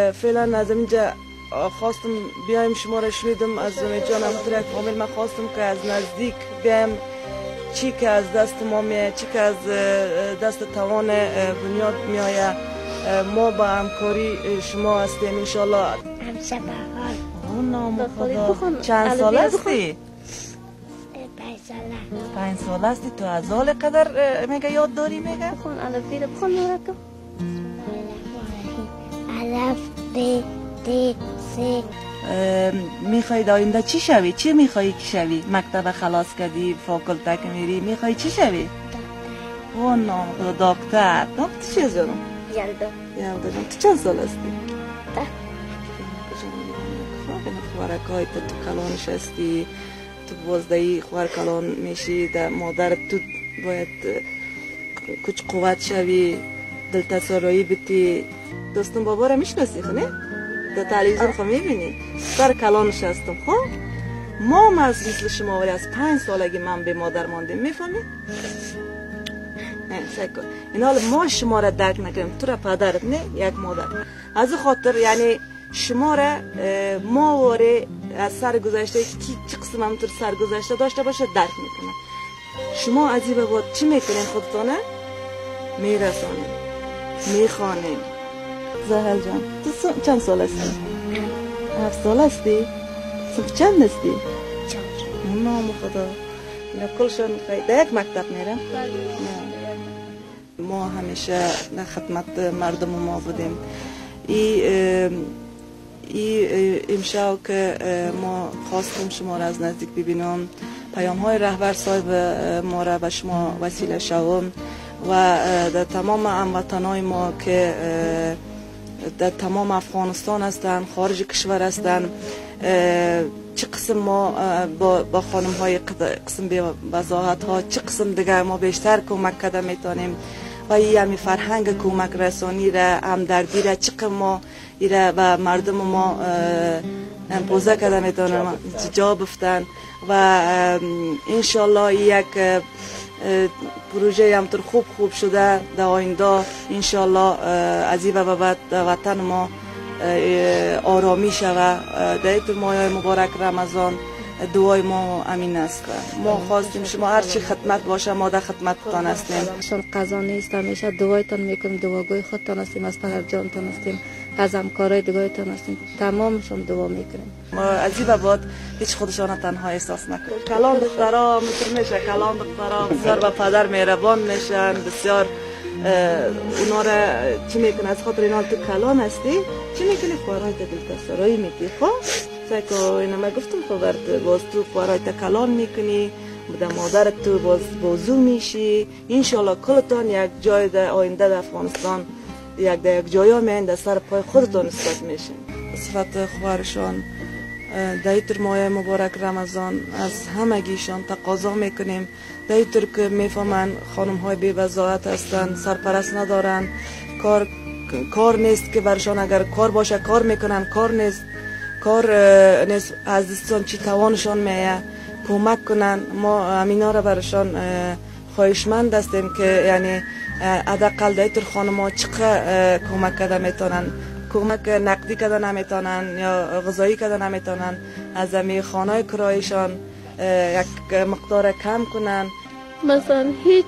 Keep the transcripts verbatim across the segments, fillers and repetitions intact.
فعلا از اینجا خواستم بیایم شما را شنیدم از امید جان همونطور یک فامیل من خواستم که از نزدیک بیایم چی که از دست ما میه چی که از دست توان بنیاد میآید ما با همکاری شما هستیم انشالله. همشه بحال او نام خدا. چند سال هستی؟ پنج ساله. پنج سال هستی. تو از حال قدر میگه یاد داری میگه؟ بخون الفی رو بخون نورا تو. الف ب د س. میخوای آینده چی شوی؟ چی میخوای که شوی؟ مکتب خلاص کردی فاکولته که میری میخوای چی شوی؟ او نام خدا. دکتر. دکتر چی جانم؟ یلدا. یلدا جان تو چند سال هستی؟ ده. خوارکای تو تو کلانش هستی تو بازدهی خوار کلان میشی در مادر تو باید کچ قوت شوی دلتسارایی بتی. دوستم بابا را میشناسی خونه؟ در تلویزیون خو میبینی؟ سر کلانش هستم خب؟ ما هم از مثل شما ولی از پنج سالگی من به مادر ماندیم میفهمی؟ نه سعی کن این حال ما شما را درک نکنیم تو را پدرت نه یک مادر از خاطر یعنی شما را ما واره از سرگذشته کی چه قسم همونطور سرگذشته داشته باشه درک میکنه. شما از این به بعد چی میکنین خودتانه؟ میرسانین میخوانین. زهل جان تو چند سال هستی؟ هفت سال هستی؟ صنف چند هستی؟ چهار. نام خدا. اینا کلشون در یک مکتب میرن؟ ما همیشه در خدمت مردم ما بودیم. ای ای امشب که ما خواستیم شما را از نزدیک ببینم پیام های رهبر صاحب ما را به شما وسیله شوم و در تمام هموطنان ما که در تمام افغانستان هستند خارج کشور هستند چه قسم ما با, با خانم های قسم به وضاحت ها چه قسم دیگه ما بیشتر کمک کده میتونیم و این همی فرهنگ کمک رسانی را همدردی را چه قسم ما ایره و مردم ما امپوزه کده میتونم جا بفتن و انشالله یک پروژه همطور خوب خوب شده در آینده انشالله از این به بعد وطن ما آرامی شود. در این ماه مبارک رمضان دعای ما امین است. ما خواستیم شما هر چی خدمت باشه ما در خدمتتان هستیم. شان قضا نیست همیشه دعایتان میکنیم دعاگوی خودتان هستیم از پدر جانتان هستیم از همکارای دیگه‌تان هستیم تمامشون دعا میکنیم. ما از این به بعد هیچ خودشان تنها احساس نکنیم. کلان دخترها میتونه میشه کلان دخترها بسیار با پدر مهربان میشن بسیار اونا را چی میکنه از خاطر اینا تو کلان هستی چی میکنی خوارای دلتسارایی میکنی خب سعی اینا ما گفتم خبرت باز تو خوارای کلان میکنی در مادر تو باز بازو میشی انشالله کلتان یک جای در آینده در افغانستان یک در یک جایی میان در سر پای خودتان نسبت میشین. صفت خوارشان در این ماه مبارک رمضان از همگیشان تقاضا میکنیم در این طور که میفهمن خانم های بی وضاحت هستند سرپرست ندارن کار کار نیست که برشان اگر کار باشه کار میکنن کار نیست کار نیست از دستان چی توانشان میه کمک کنن. ما امینا را برشان خواهشمند هستیم که یعنی حداقل در این طور خانم ها چقدر کمک کرده میتونن کمک نقدی کده نمیتونن یا غذایی کده نمیتونن از امی خانه کرایشان یک مقدار کم کنن. مثلا هیچ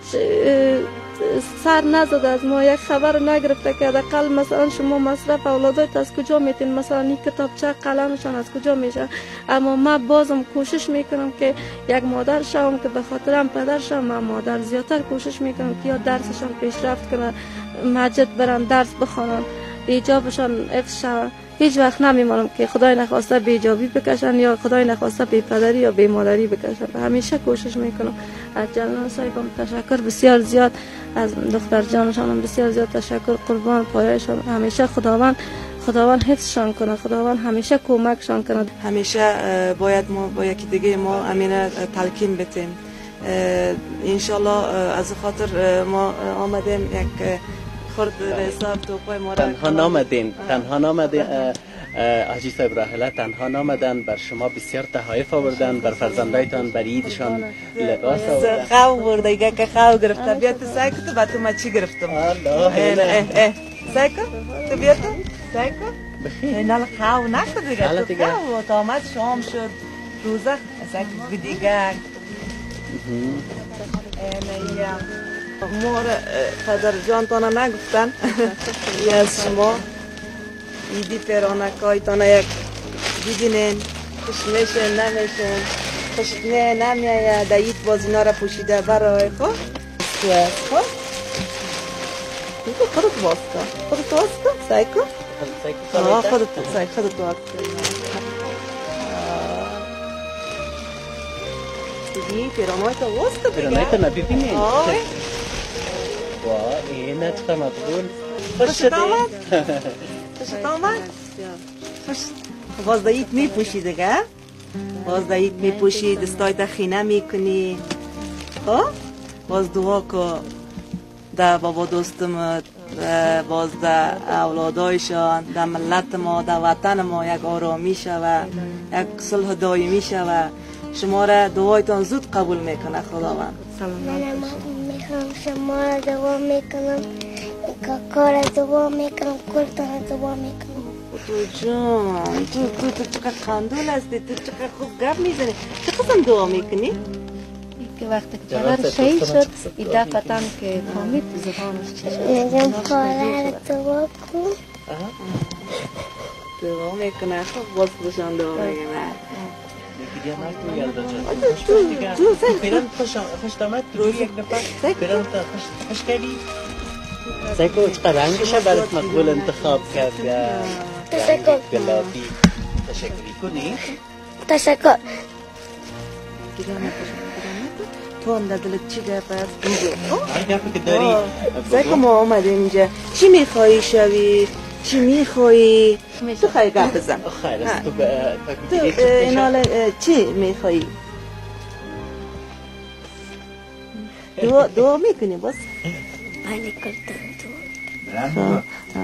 سر نزد از ما یک خبر نگرفته که حداقل مثلا شما مصرف اولادات از کجا میتین مثلا این کتابچه قلمشان از کجا میشه. اما من بازم کوشش میکنم که یک مادر شوم که به خاطرم پدر شوم من مادر زیادتر کوشش میکنم که یا درسشان پیشرفت کنن مسجد برن درس بخونن ایجابشان حفظ شود. هیچ وقت نمیمانم که خدای نخواسته بی ایجابی بکشن یا خدای نخواسته بی پدری یا بی مادری بکشن. همیشه کوشش میکنم. از جلال صاحبم تشکر بسیار زیاد از دختر جانشانم بسیار زیاد تشکر قربان پایشان. همیشه خداوند خداوند حفظشان کنه خداوند همیشه کمکشان کنه. همیشه باید ما با یکی دیگه ما امینه تلقین بتیم انشالله. از خاطر ما آمدیم یک خورد حساب توپای ما تنها نامدین تنها نامدین حاجی صاحب راحله تنها نامدن بر شما بسیار تحایف آوردن بر فرزندایتان بر عیدشان لباس آوردن. خو برده ایگه که خو گرفته بیا تو سعی کن تو با تو ما چی گرفتم. اه اه اه سعی کن تو بیا تو سعی کن اینا خواو نکرد دیگه. حالا تو دیگه. خواو تا آمد شام شد روزه اصلا دیگه مور پدر جان تانا نگفتن یه از شما ایدی پیرانکای تانا یک دیدینین خوش میشن نمیشن خوش نه نمیایه دایید باز اینا را پوشیده برای خود تو از خود تو خودت واسطه خودت واسطه سعی کن آه خودت سعی خودت واسطه دیگه پیرانای تا واسطه دیگه پیرانای تا نبیبینین آه واه اینه چقدر مقبول خوشت آمد؟ خوشت آمد؟ خوش باز دایید میپوشی دیگه باز دایید میپوشی دستای تا خینه میکنی خب باز دعا که در بابا دوستم باز در اولادایشان در ملت ما در وطن ما یک آرامی شوه یک صلح دایمی شوه شما را دعایتان زود قبول میکنه خداوند منم میخوام شما را دعا میکنم کاکا را دعا میکنم کلتان را دعا میکنم تو جان تو تو تو چقدر خندون هستی تو چقدر خوب گپ میزنی چه قسم دعا میکنی؟ که وقتی که پدر شهید شد ایده پتن که فهمید زبانش چه شد میگم کالا را دعا کن دعا میکنه خب باز خوشان دعا میکنه دیگه نکنی یلدا جان تو پیران خوش آمد تو یک دفعه پیران تا خوش کردی سیکو چقدر رنگشه برات مقبول انتخاب کرد تشکر گلابی تشکری کنی تشکر تو هم در دلت چی گپ است بگو هر گفت که داری زکو ما آمدیم اینجا چی میخوایی شوی چی میخوایی تو خیلی گپ بزن خیر است تو تو این حالا چی میخوایی دعا دعا میکنی باز بله کلتان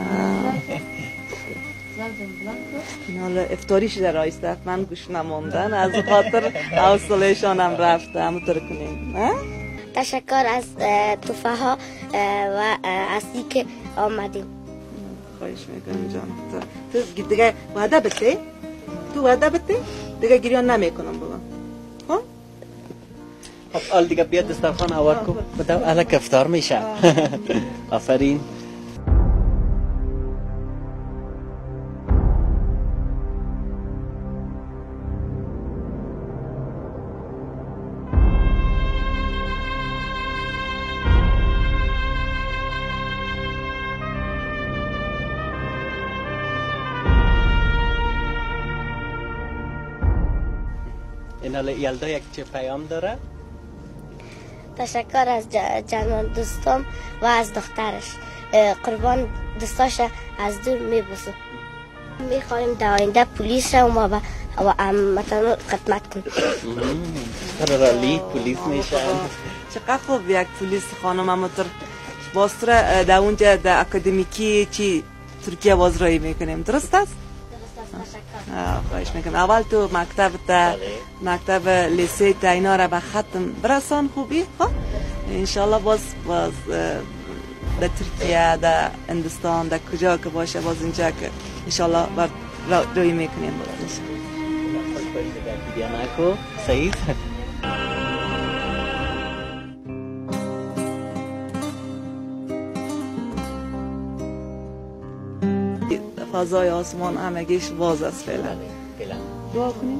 این حالا افتاریش در آیسته من گوش نماندن از خاطر حوصله‌شان هم رفته همونطور کنیم تشکر از توفه ها و از که آمدیم خواهش میکنم جان تو دیگه وعده بده تو وعده بده دیگه گریان نمیکنم بابا ها خب آل دیگه بیاد دسترخوان هوار کن بدم الک افطار میشه آفرین این حالا یلدا یک چه پیام داره؟ تشکر از جنان دوستم و از دخترش قربان دوستاش از دور میبوسم میخوایم در آینده پلیس رو ما و هموطنان خدمت کنیم رالی پلیس میشن چقدر خوب یک پلیس خانم همونطور باستره در اونجا در اکادمیکی چی ترکیه بازرایی میکنیم درست است؟ خواهش میکنم اول تو مکتب تا مکتب لیسه تا اینا را به ختم برسان خوبی خب انشالله باز باز در ترکیه در هندوستان در کجا که باشه باز اینجا که انشالله بر روی میکنیم باز دیاناکو سعید فضای آسمان همگیش باز است فعلا دعا کنیم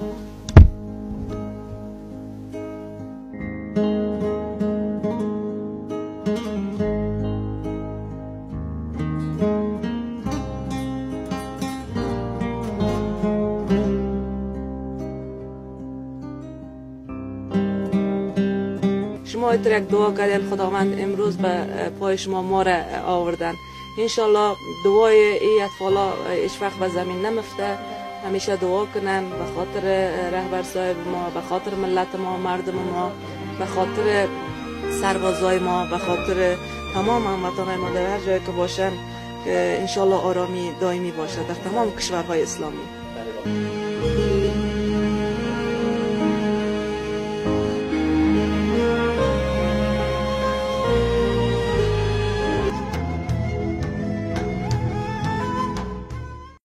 شما اینطور یک دعا کردین خداوند امروز به پای شما ما را آوردن انشالله دعای ای اطفالا هیچ وقت به زمین نمفته همیشه دعا کنن به خاطر رهبر صاحب ما به خاطر ملت ما مردم ما به خاطر سربازای ما به خاطر تمام هموطنان ما در هر جایی که باشن که انشالله آرامی دائمی باشه در تمام کشورهای اسلامی